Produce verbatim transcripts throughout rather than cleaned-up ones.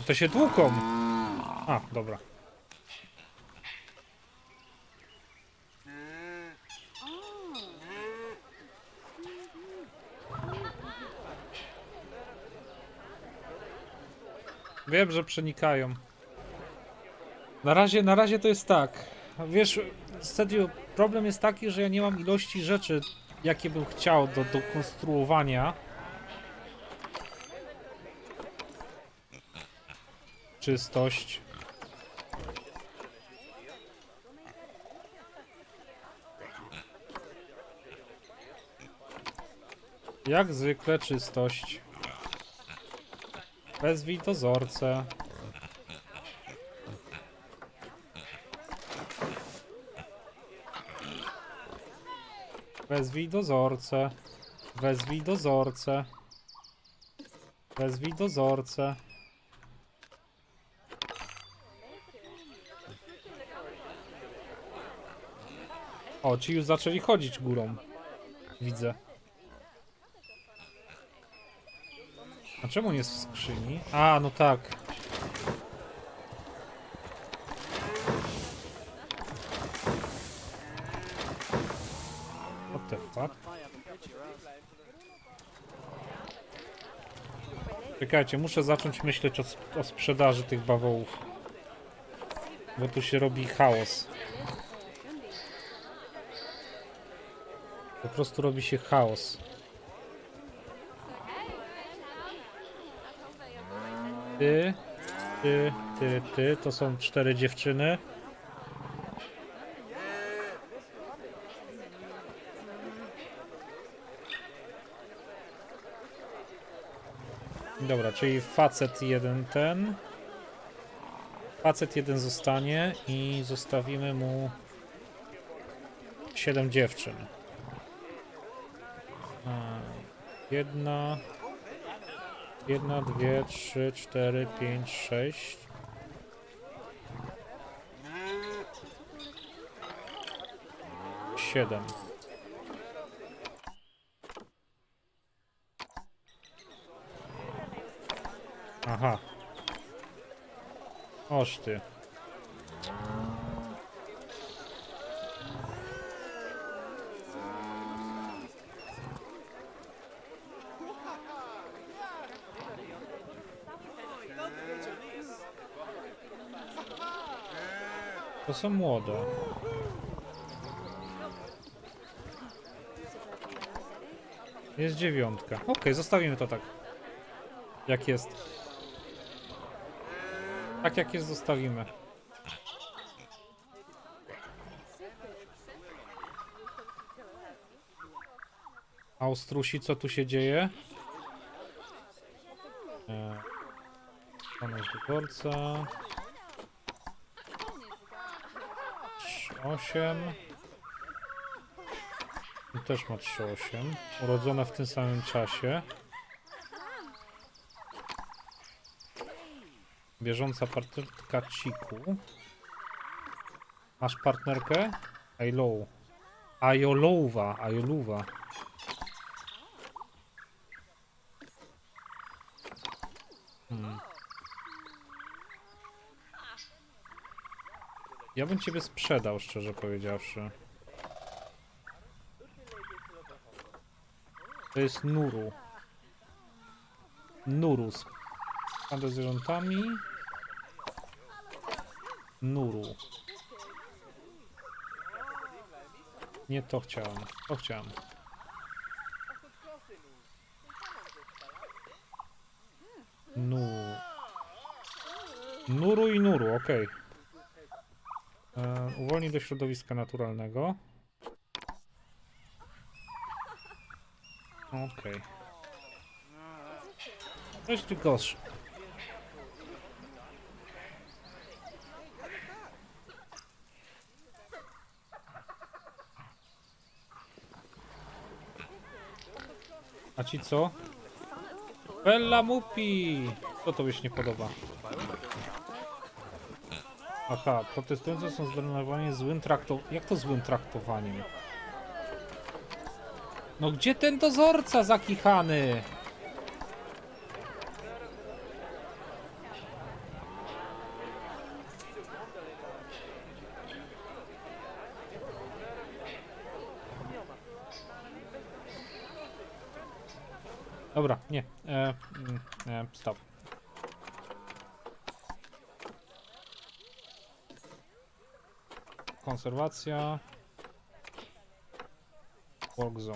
To się tłuką. A, dobra. Wiem, że przenikają. Na razie, na razie to jest tak. Wiesz, serio, problem jest taki, że ja nie mam ilości rzeczy, jakie bym chciał do, do konstruowania. Czystość. Jak zwykle czystość. Wezwij dozorcę. Wezwij dozorcę. Wezwij dozorcę. Wezwij dozorcę. O, ci już zaczęli chodzić górą. Widzę. A czemu nie jest w skrzyni? A, no tak. What the fuck? Czekajcie, muszę zacząć myśleć o, o sprzedaży tych bawołów. Bo tu się robi chaos. Po prostu robi się chaos. Ty, ty, ty, ty, to są cztery dziewczyny. Dobra, czyli facet jeden ten. Facet jeden zostanie i zostawimy mu siedem dziewczyn. Jedna, jedna, dwie, trzy, cztery, pięć, sześć. Siedem. Aha. Oż ty. To są młode. Jest dziewiątka. Okej, okay, zostawimy to tak. Jak jest. Tak jak jest, zostawimy. Austrusi, co tu się dzieje? Eee, Pan jest wyborca. trzy osiem. I też ma trzy osiem. Urodzona w tym samym czasie. Bieżąca partnerka Ciku. Masz partnerkę? Ajlow. Ajolowa. Ajoluwa. Hmm. Ja bym ciebie sprzedał, szczerze powiedziawszy. To jest Nuru. Nurus. Handel z zwierzętami. Nuru. Nie to chciałem. To chciałem. Nu. Nuru i Nuru, ok. E, uwolnij do środowiska naturalnego. Ok. Weź ty gosz. A ci co? Bella Mupi! Co tobie się nie podoba? Aha, protestujący są zdenerwowani złym traktowaniem. Jak to złym traktowaniem? No gdzie ten dozorca zakichany? Dobra, nie. E, e, stop. Konserwacja. Work zone.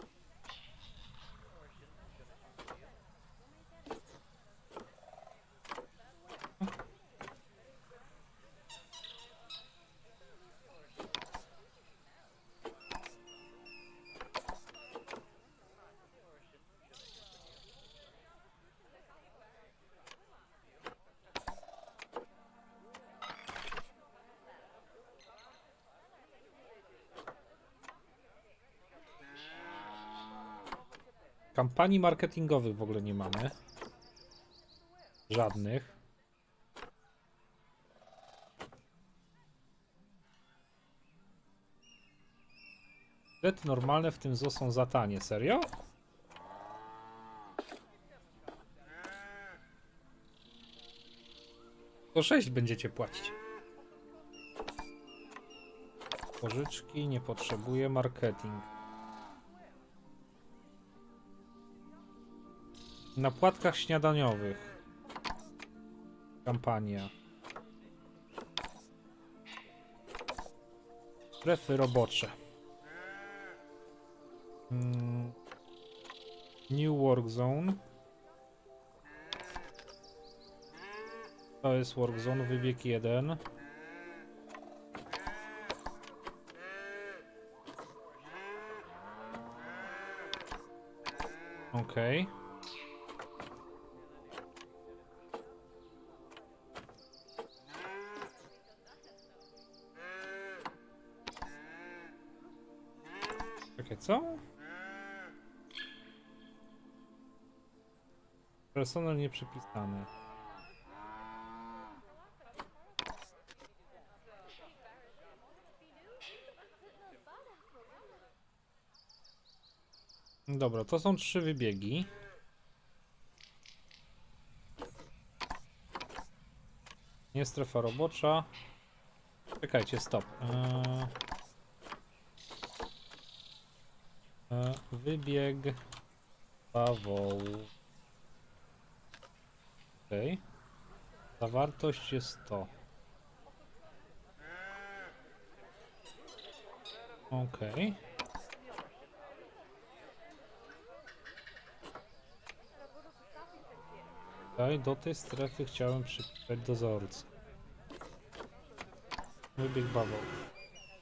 Kampanii marketingowych w ogóle nie mamy. Żadnych. Bilety normalne w tym zoo są za tanie. Serio? To sześć będziecie płacić. Pożyczki nie potrzebuję. Marketing. Na płatkach śniadaniowych. Kampania. Strefy robocze. Mm. New Work Zone. To jest Work Zone, wybieg jeden. Okej. Okay. Czekaj, co? Personel nieprzypisany. Dobra, to są trzy wybiegi. Nie strefa robocza. Czekajcie, stop. Eee... Eee, wybieg bawołu. Okej. Okay. Zawartość jest to. Okej. Okay. Tutaj do tej strefy chciałem przypisać dozorcę. Wybieg bawołów.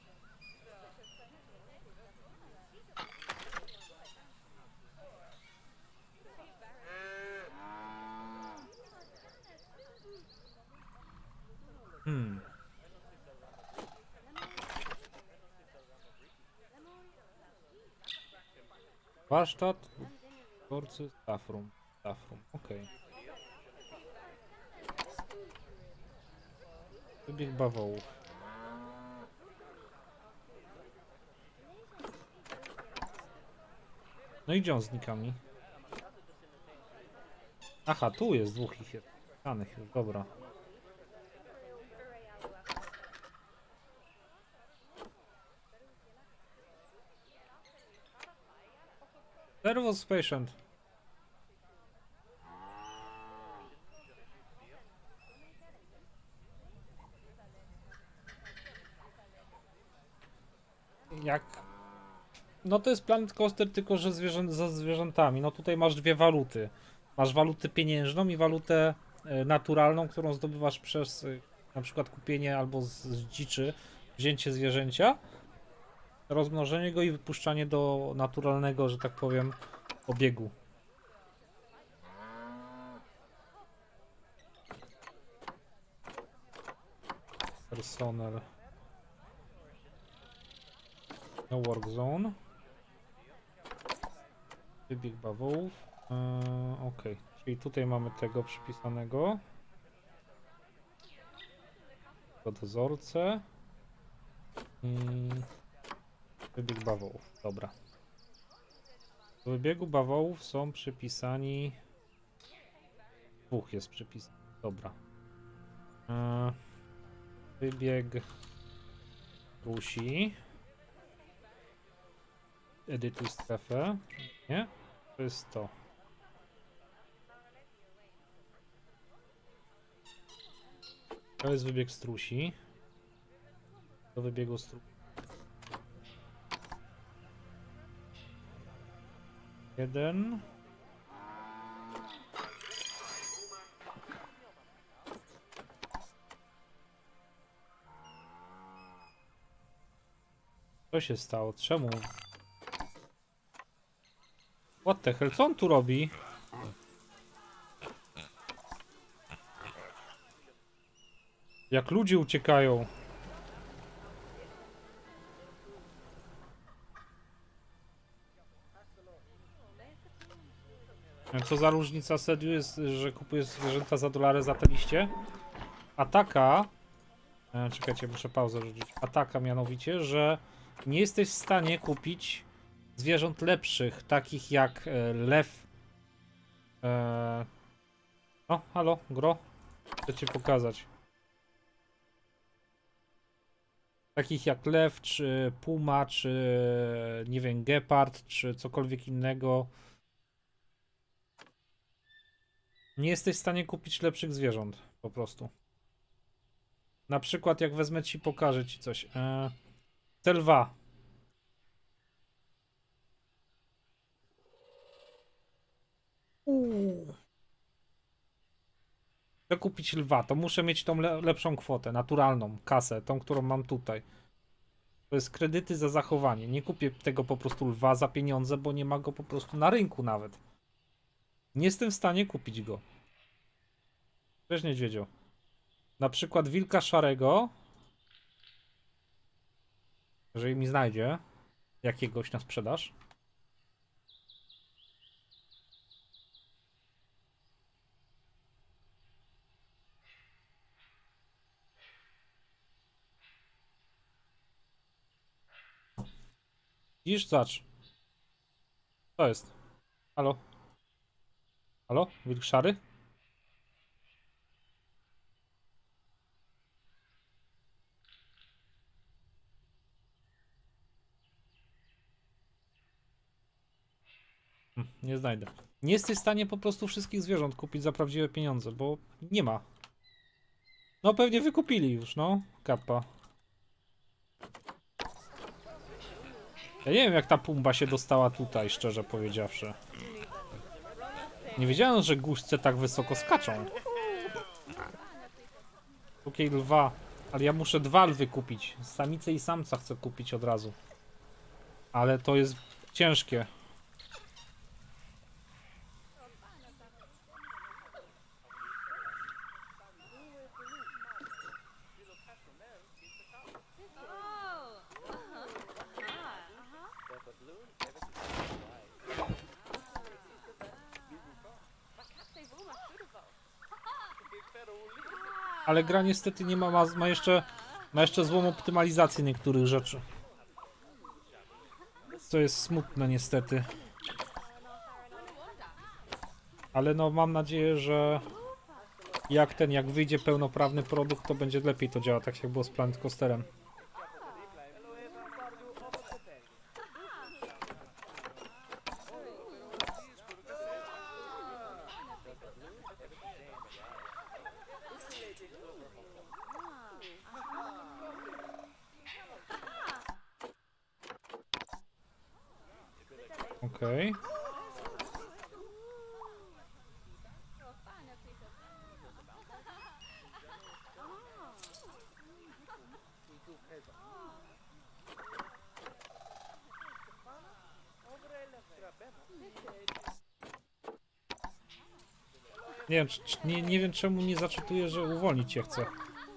Hmm. Warsztat, dozorcy, staffroom. Staffroom, okej. Okay. Wybieg bawołów. No i gdzie on znika mi? Aha, tu jest dwóch ich danych już, dobra. Nervous patient. Jak? No to jest Planet Coaster, tylko że zwierzę ze zwierzętami. No tutaj masz dwie waluty. Masz walutę pieniężną i walutę y, naturalną, którą zdobywasz przez y, na przykład kupienie albo z, z dziczy, wzięcie zwierzęcia, rozmnożenie go i wypuszczanie do naturalnego, że tak powiem, obiegu. Personel. No work zone. Wybieg bawołów. Yy, ok, czyli tutaj mamy tego przypisanego. To dozorcę. I wybieg bawołów. Dobra. Do wybiegu bawołów są przypisani. Dwóch jest przypisany. Dobra. Yy, wybieg Rusi. Edytuj strefę. Nie? To jest to. To jest wybieg strusi. Do wybiegu strusi. Jeden. Co się stało? Czemu? What the hell? Co on tu robi? Jak ludzie uciekają. Co za różnica Sediu jest, że kupujesz zwierzęta za dolary za te liście? Ataka... E, czekajcie, muszę pauzę rzucić. Ataka mianowicie, że nie jesteś w stanie kupić zwierząt lepszych, takich jak e, lew. E... O, halo, gro. Chcę ci pokazać. Takich jak lew, czy puma, czy nie wiem, gepard, czy cokolwiek innego. Nie jesteś w stanie kupić lepszych zwierząt, po prostu. Na przykład jak wezmę ci, pokażę ci coś. Eee, te lwa. Uuu. Chcę kupić lwa, to muszę mieć tą le lepszą kwotę, naturalną, kasę, tą, którą mam tutaj. To jest kredyty za zachowanie. Nie kupię tego po prostu lwa za pieniądze, bo nie ma go po prostu na rynku nawet. Nie jestem w stanie kupić go. Cześć niedźwiedzio. Na przykład wilka szarego. Jeżeli mi znajdzie jakiegoś na sprzedaż. Widzisz, zacz. Co jest? Halo? Halo? Wilk szary? Hm, nie znajdę. Nie jesteś w stanie po prostu wszystkich zwierząt kupić za prawdziwe pieniądze, bo nie ma. No pewnie wykupili już, no. Kappa. Ja nie wiem, jak ta pumba się dostała tutaj, szczerze powiedziawszy. Nie wiedziałem, że guźce tak wysoko skaczą. Okej, lwa. Ale ja muszę dwa lwy kupić. Samicę i samca chcę kupić od razu. Ale to jest ciężkie. Ale gra niestety nie ma, ma, ma jeszcze ma jeszcze złą optymalizację niektórych rzeczy. Co jest smutne niestety. Ale no mam nadzieję, że jak ten, jak wyjdzie pełnoprawny produkt, to będzie lepiej to działa, tak jak było z Planet Coasterem. Okej. Okay. Nie wiem, czy, nie, nie wiem czemu nie zaczytuję, że uwolnić cię chcę.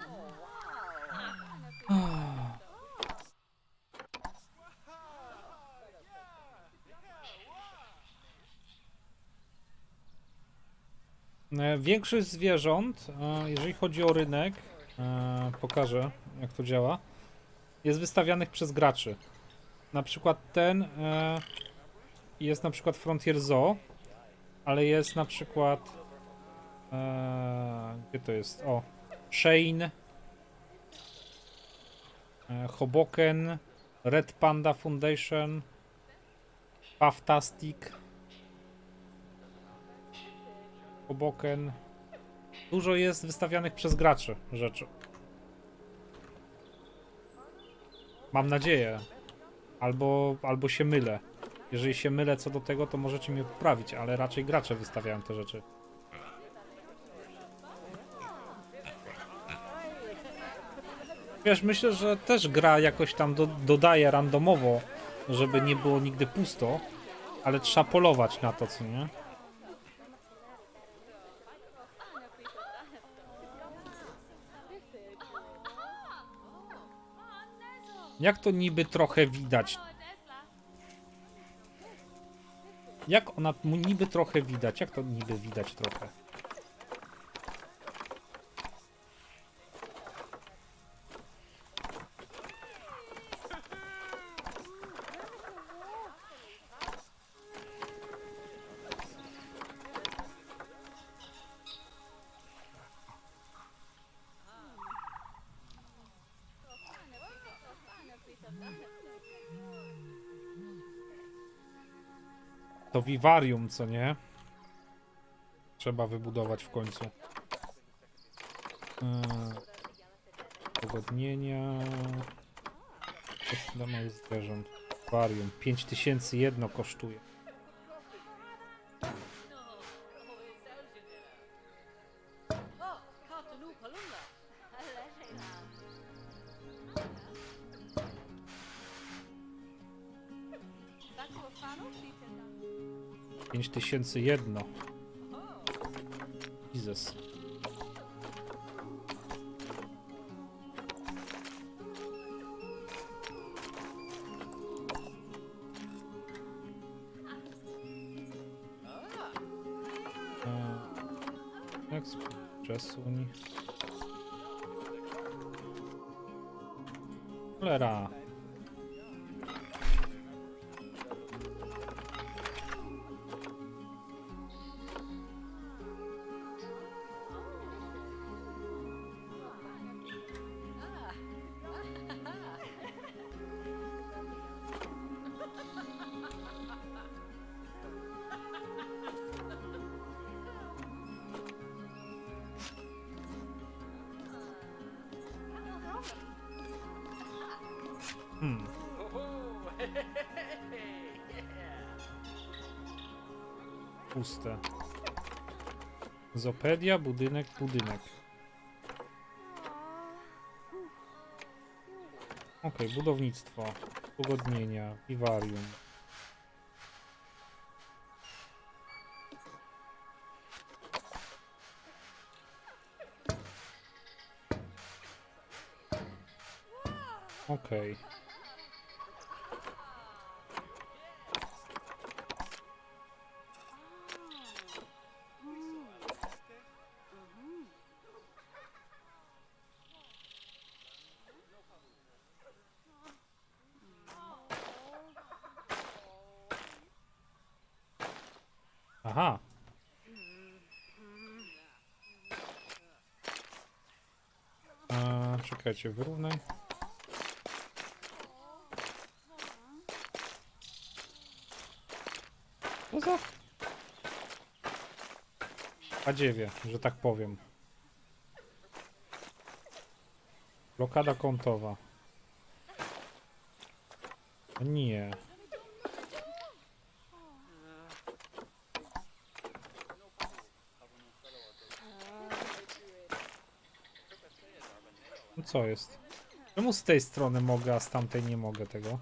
Większość zwierząt, jeżeli chodzi o rynek, pokażę jak to działa, jest wystawianych przez graczy. Na przykład ten jest na przykład Frontier Zoo, ale jest na przykład gdzie to jest? O, Shane, Hoboken, Red Panda Foundation, Pufftastic, Hoboken, Dużo jest wystawianych przez graczy rzeczy. Mam nadzieję. Albo, albo się mylę. Jeżeli się mylę co do tego, to możecie mnie poprawić, ale raczej gracze wystawiają te rzeczy. Wiesz, myślę, że też gra jakoś tam do, dodaje randomowo, żeby nie było nigdy pusto, ale trzeba polować na to, co nie? Jak to niby trochę widać? Jak ona niby trochę widać? Jak to niby widać trochę? To wiwarium, co nie? Trzeba wybudować w końcu. Yy, pogodnienia. Dla małych zwierząt. Wiwarium. pięć tysięcy jedno kosztuje. pięć tysięcy jedno. Jezus. Jak przesuń. Cholera. Hmm. Puste. Zopedia, budynek, budynek. Ok, budownictwo, pogodnienia, wiwarium. Ok. Aha. Eee, czekajcie, wyrównaj. Co za... Badziewie, że tak powiem. Blokada kątowa. Nie. No co jest? Czemu z tej strony mogę, a z tamtej nie mogę tego?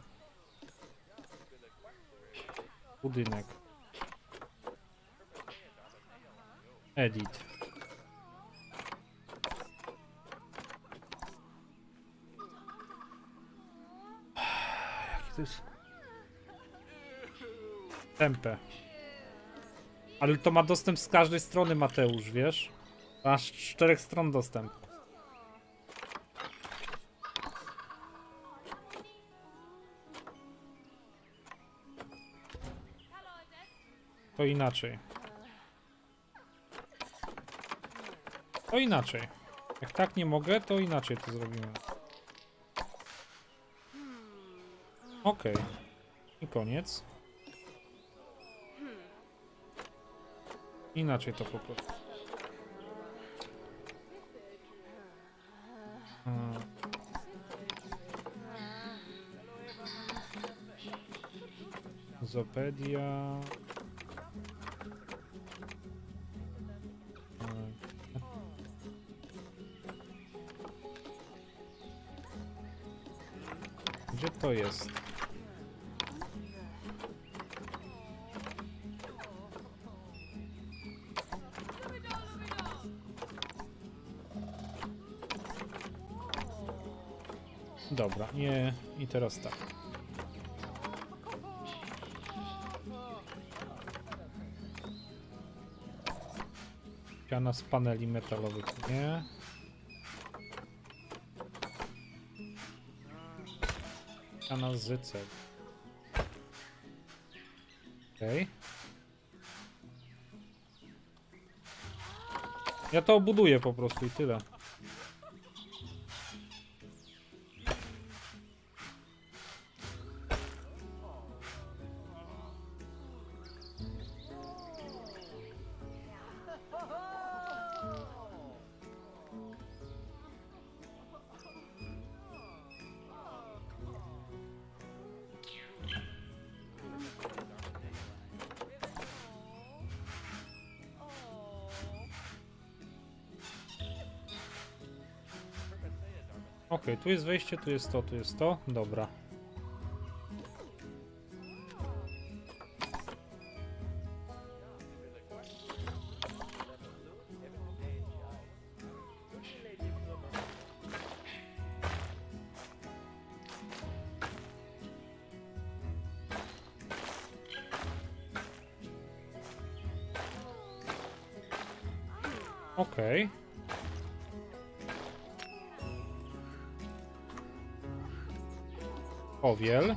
Budynek. Edit. Jaki to jest... Tempę. Ale to ma dostęp z każdej strony, Mateusz, wiesz? Masz z czterech stron dostęp. To inaczej. To inaczej. Jak tak nie mogę, to inaczej to zrobimy. Okej. Okay. I koniec. Inaczej to po prostu. Hmm. Zopedia. Gdzie to jest? Dobra, nie. I teraz tak. Piana z paneli metalowych, nie. Piana z cegł. Okej. Okay. Ja to obuduję po prostu i tyle. Ok, tu jest wejście, tu jest to, tu jest to. Dobra. Okej. Okay. Powiel.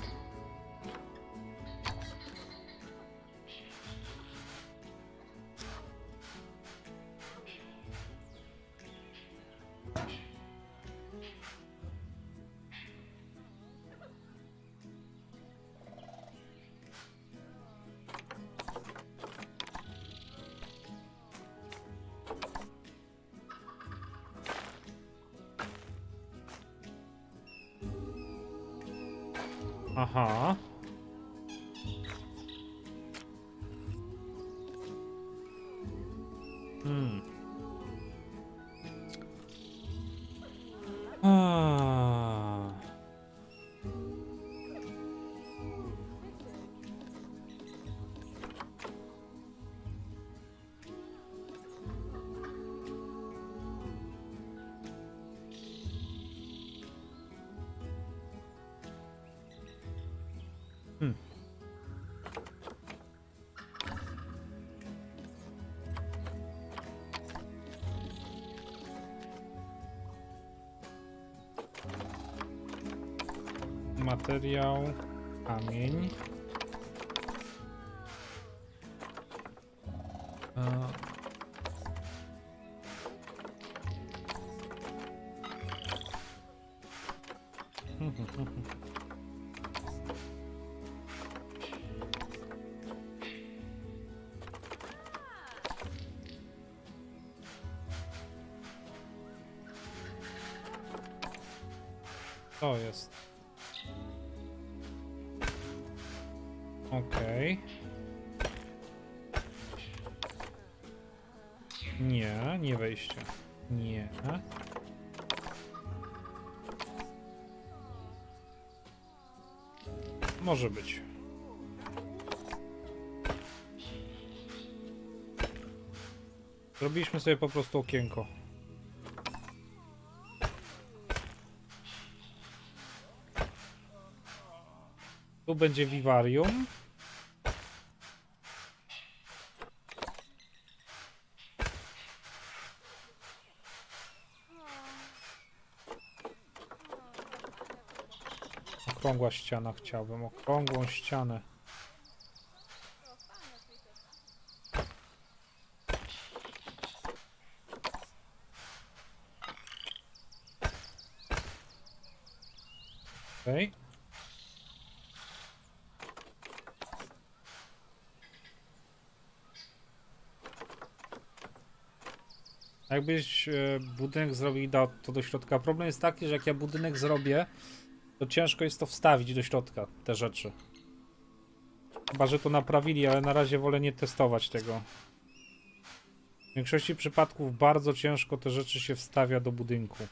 Aha. Hmm. Ah. Hmm. Materiał, kamień. A. To jest. Okej. Okay. Nie, nie wejście. Nie. Może być. Zrobiliśmy sobie po prostu okienko. Tu będzie wiwarium. Okrągła ściana chciałbym. Okrągłą ścianę. Okej. Okay. Jakbyś e, budynek zrobił i dał to do środka. Problem jest taki, że jak ja budynek zrobię, to ciężko jest to wstawić do środka, te rzeczy. Chyba, że to naprawili, ale na razie wolę nie testować tego. W większości przypadków bardzo ciężko te rzeczy się wstawia do budynku.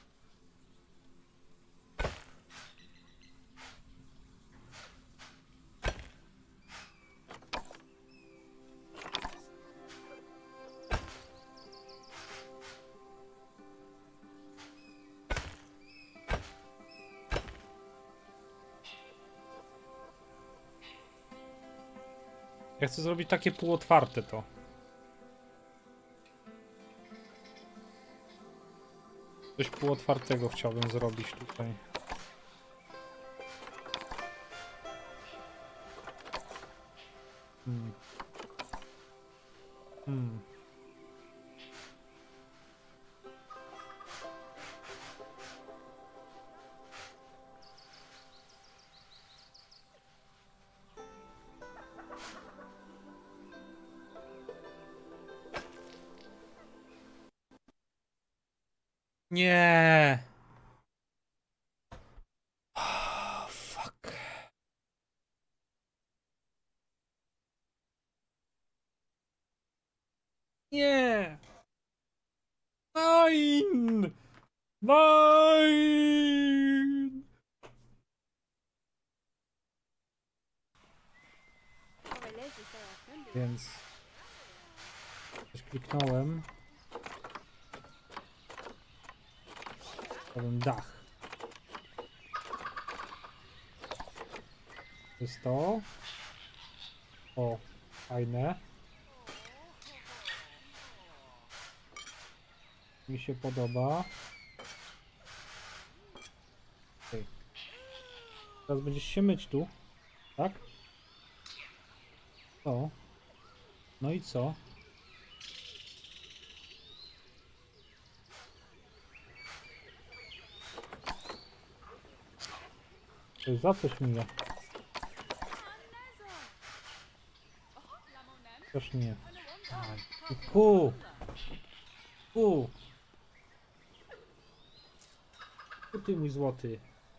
Ja chcę zrobić takie półotwarte to. Coś półotwartego chciałbym zrobić tutaj. Hmm. Hmm. Nie. Oh, fuck. Nie. Nein. Nein. Więc coś kliknąłem. Powiem dach. To jest to. O, fajne. Mi się podoba. Okay. Teraz będziesz się myć tu, tak? O. No i co? To jest za coś mnie. Też nie. Ku! Ku! Ku ty mój złoty.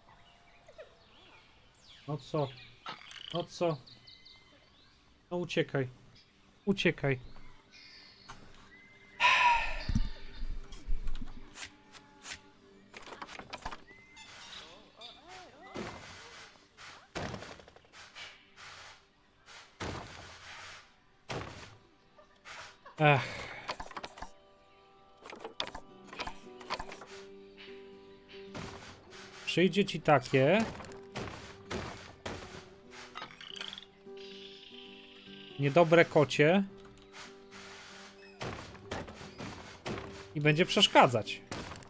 No co? No co? No uciekaj. Uciekaj. Ech. Przyjdzie ci takie. Niedobre kocie. I będzie przeszkadzać.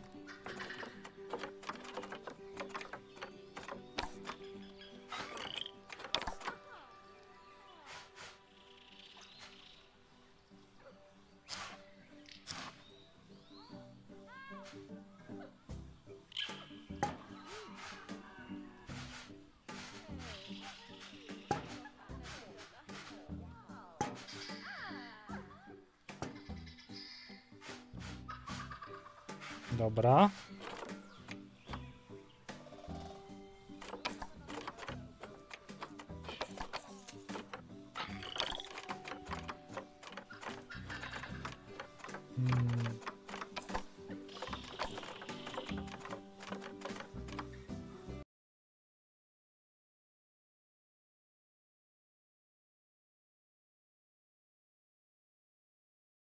Dobra. Hmm.